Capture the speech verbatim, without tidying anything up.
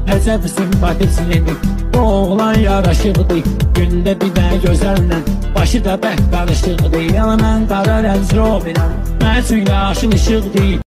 Əcəb simpatislidir, bu oğlan yaraşıqdır. Gündə bir də gözəllə, başı da bək qarışıqdır. Yəni mən qara rəmz robinəm, mən üçün yaşıl işıqdır.